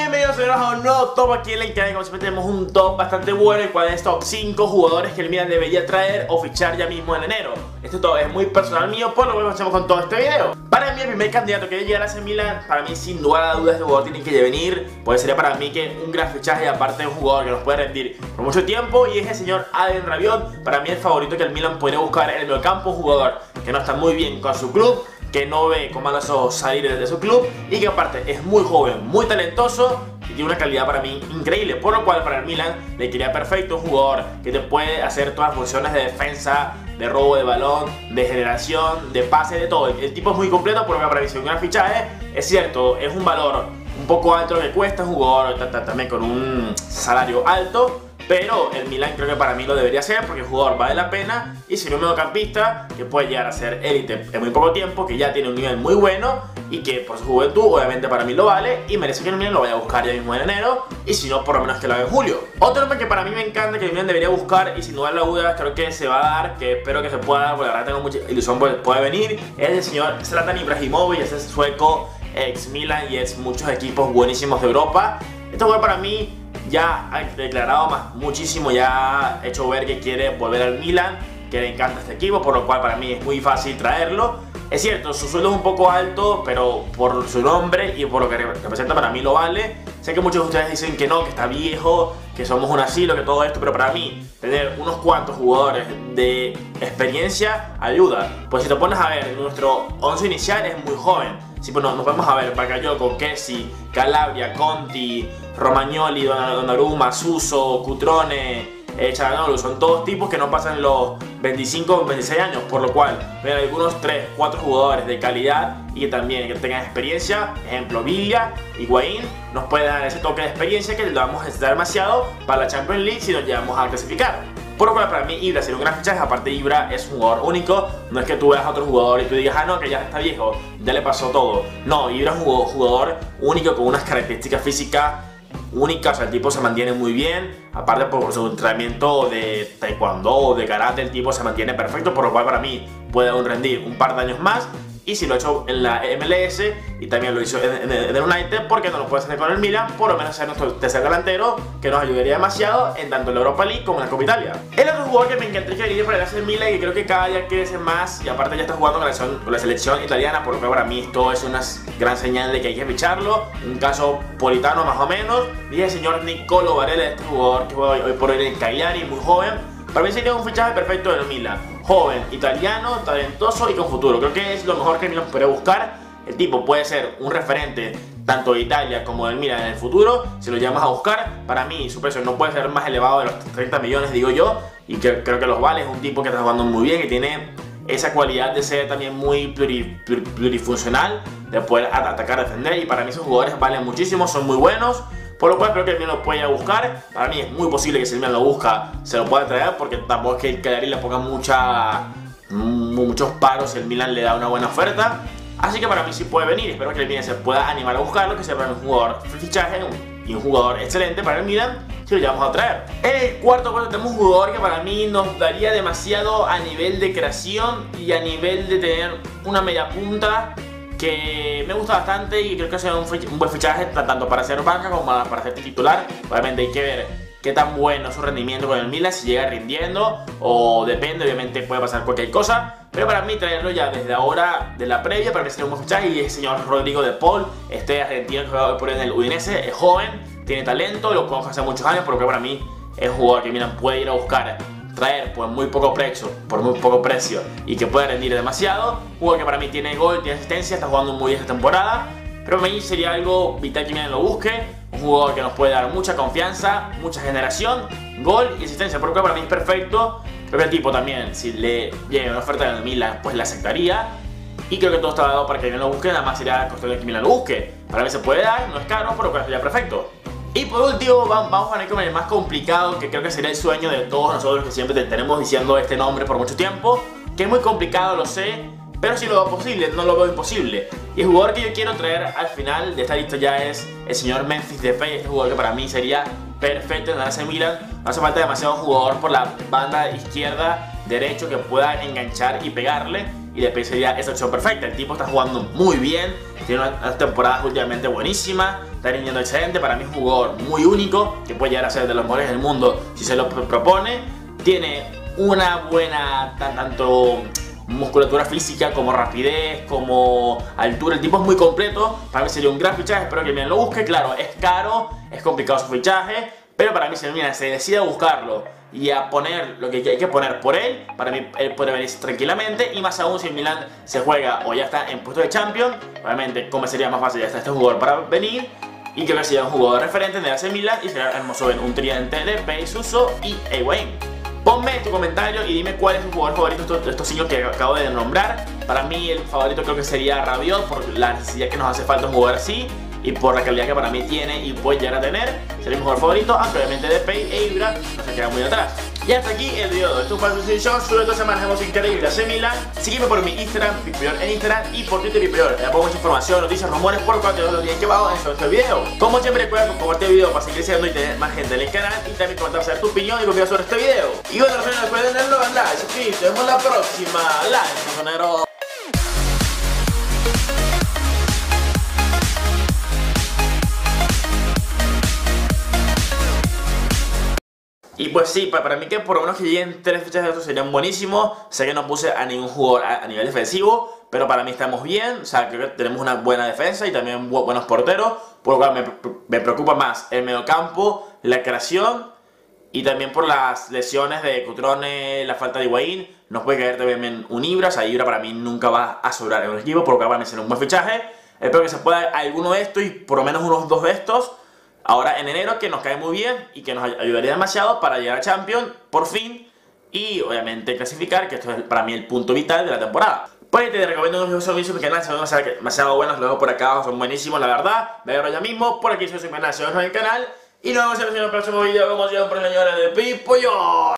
Bienvenidos a un nuevo top aquí en el canal. Como siempre tenemos un top bastante bueno, el cual es top 5 jugadores que el Milan debería traer o fichar ya mismo en enero. Este top es muy personal mío, por lo que empezamos con todo este video. Para mí el primer candidato que debe llegar a ese Milan, para mí sin duda a dudas este jugador tiene que venir, pues sería para mí que un gran fichaje, aparte de un jugador que nos puede rendir por mucho tiempo, y es el señor Adrien Rabiot. Para mí el favorito que el Milan podría buscar en el mediocampo, un jugador que no está muy bien con su club, que no ve con malos ojos salir de su club y que aparte es muy joven, muy talentoso y tiene una calidad para mí increíble, por lo cual para el Milan le quedaría perfecto un jugador que te puede hacer todas las funciones de defensa, de robo de balón, de generación, de pase, de todo. El tipo es muy completo, por lo que para mí es un gran fichaje. Es cierto, es un valor un poco alto lo que cuesta, es un jugador también con un salario alto, pero el Milan creo que para mí lo debería hacer porque el jugador vale la pena y si no un mediocampista que puede llegar a ser élite en muy poco tiempo, que ya tiene un nivel muy bueno y que por su juventud obviamente para mí lo vale y merece que el Milan lo vaya a buscar ya mismo en enero, y si no por lo menos que lo haga en julio. Otro nombre que para mí me encanta que el Milan debería buscar y sin duda la duda creo que se va a dar, que espero que se pueda dar porque la verdad tengo mucha ilusión porque puede venir, es el señor Zlatan Ibrahimovic, ese sueco ex Milan y ex muchos equipos buenísimos de Europa. Este jugador para mí ya ha declarado muchísimo, ya ha hecho ver que quiere volver al Milan, que le encanta este equipo, por lo cual para mí es muy fácil traerlo. Es cierto, su sueldo es un poco alto, pero por su nombre y por lo que representa para mí lo vale. Sé que muchos de ustedes dicen que no, que está viejo, que somos un asilo, que todo esto, pero para mí tener unos cuantos jugadores de experiencia ayuda. Pues si te pones a ver, nuestro 11 inicial es muy joven. Si pues nos vamos a ver Bakayoko, Kessie, Calabria, Conti, Romagnoli, Donnarumma, Suso, Cutrone, Çalhanoğlu, son todos tipos que no pasan los 25 o 26 años, por lo cual ven algunos 3, 4 jugadores de calidad y que también que tengan experiencia, ejemplo Villa, Higuaín, nos puede dar ese toque de experiencia que le vamos a necesitar demasiado para la Champions League si nos llevamos a clasificar. Por lo cual para mí Ibra sería un gran fichaje, aparte Ibra es un jugador único, no es que tú veas a otro jugador y tú digas, ah no, que ya está viejo, ya le pasó todo. No, Ibra es un jugador único con unas características físicas únicas, o sea, el tipo se mantiene muy bien, aparte por su entrenamiento de taekwondo o de karate, el tipo se mantiene perfecto, por lo cual para mí puede aún rendir un par de años más. Y si lo ha hecho en la MLS y también lo hizo en el United, ¿por qué no lo puede hacer con el Milan? Por lo menos ser nuestro tercer delantero, que nos ayudaría demasiado en tanto la Europa League como en la Copa Italia. El otro jugador que me encantaría que venir para el Milan y que creo que cada día crece más, y aparte ya está jugando con la selección italiana, por lo que para mí esto es una gran señal de que hay que ficharlo. Un caso Politano más o menos. Y el señor Nicolo Barella, este jugador que juega hoy por hoy en Cagliari, muy joven. Para mí sería un fichaje perfecto del Milan. Joven, italiano, talentoso y con futuro. Creo que es lo mejor que el Milan podría buscar. El tipo puede ser un referente tanto de Italia como del Milan en el futuro. Si lo llamas a buscar, para mí su precio no puede ser más elevado de los 30 millones, digo yo. Y creo que los vale. Es un tipo que está jugando muy bien, que tiene esa cualidad de ser también muy plurifuncional, de poder atacar, defender. Y para mí esos jugadores valen muchísimo, son muy buenos. Por lo cual creo que el Milan lo puede ir a buscar. Para mí es muy posible que si el Milan lo busca se lo pueda traer, porque tampoco es que el Cagliari le ponga muchos paros, el Milan le da una buena oferta. Así que para mí sí puede venir. Espero que el Milan se pueda animar a buscarlo, que sea para un jugador fichaje y un jugador excelente para el Milan si lo llevamos a traer. En el cuarto puesto tenemos un jugador que para mí nos daría demasiado a nivel de creación y a nivel de tener una media punta que me gusta bastante y creo que sea un buen fichaje tanto para ser banca como para ser titular. Obviamente hay que ver qué tan bueno es su rendimiento con el Milan, si llega rindiendo o depende, obviamente puede pasar cualquier cosa. Pero para mí traerlo ya desde ahora de la previa para mí sería un buen fichaje, y es el señor Rodrigo de Paul, este argentino que juega por en el Udinese, es joven, tiene talento, lo conozco hace muchos años, por lo que para mí es un jugador que Milan puede ir a buscar, traer por muy poco precio y que puede rendir demasiado. Un jugador que para mí tiene gol, tiene asistencia, está jugando muy bien esta temporada, pero para mí sería algo vital que Milan lo busque. Un jugador que nos puede dar mucha confianza, mucha generación, gol y asistencia, por lo que para mí es perfecto. Creo que el tipo también, si le llega una oferta del Milan, pues la aceptaría. Y creo que todo está dado para que Milan lo busque, nada más sería cuestión de que Milan lo busque. Para mí se puede dar, no es caro, pero sería perfecto. Y por último vamos a ver con el más complicado, que creo que sería el sueño de todos nosotros que siempre te tenemos diciendo este nombre por mucho tiempo, que es muy complicado, lo sé, pero si lo veo posible, no lo veo imposible. Y el jugador que yo quiero traer al final de esta lista ya es el señor Memphis Depay, este jugador que para mí sería perfecto en el AC Milan. No hace falta demasiado jugador por la banda izquierda, derecho, que pueda enganchar y pegarle. y Depay sería esa opción perfecta. El tipo está jugando muy bien, tiene unas temporadas últimamente buenísimas, está rindiendo excelente. Para mí es un jugador muy único que puede llegar a ser de los mejores del mundo si se lo propone. Tiene una buena tanto musculatura física como rapidez, como altura. El tipo es muy completo. Para mí sería un gran fichaje, espero que bien lo busque. Claro, es caro, es complicado su fichaje, pero para mí si se decide a buscarlo y a poner lo que hay que poner por él, para mí él puede venir tranquilamente. Y más aún si el Milan se juega o ya está en puesto de Champions, obviamente como sería más fácil ya está este jugador para venir, y que sería un jugador referente de AC Milan, y sería hermoso ver un tridente de Depay, Suso y Higuaín. Ponme tu comentario y dime cuál es tu jugador favorito de estos 5 que acabo de nombrar. Para mí el favorito creo que sería Rabiot, por la necesidad que nos hace falta un jugador así y por la calidad que para mí tiene y puede llegar a tener. Sería mi jugador favorito, aunque obviamente Depay e Ibra no se quedan muy atrás. Y hasta aquí el video de esto fue el Show. Sube 2 semanas, hemos increíble AC Milan. Sígueme por mi Instagram, Piprior en Instagram, y por Twitter, Piprior. Le pongo mucha información, noticias, rumores, por cuanto los días que va en este video. Como siempre, recuerda compartir el video para seguir creciendo y tener más gente en el canal. Y también comentar saber tu opinión y confiar sobre este video. Y bueno, no se olviden de darle like, suscribirse. Nos vemos la próxima. Like, monero. Y pues sí, para mí que por lo menos que lleguen 3 fichas de estos serían buenísimos. Sé que no puse a ningún jugador a nivel defensivo, pero para mí estamos bien. O sea, creo que tenemos una buena defensa y también buenos porteros. Por lo cual me preocupa más el mediocampo, la creación, y también por las lesiones de Cutrone, la falta de Higuaín. Nos puede caer también un Ibra. O sea, Ibra para mí nunca va a sobrar en un equipo, por lo cual va a ser un buen fichaje. Espero que se pueda alguno de estos y por lo menos unos 2 de estos ahora en enero, que nos cae muy bien y que nos ayudaría demasiado para llegar a Champions por fin y obviamente clasificar, que esto es para mí el punto vital de la temporada. Pues te recomiendo unos servicios de mi canal, son demasiado buenos, los dejo por acá, son buenísimos la verdad. Ve ahora ya mismo, por aquí soy mi canal, si no es el canal, y nos vemos en el próximo video, como siempre, señores de Piprior.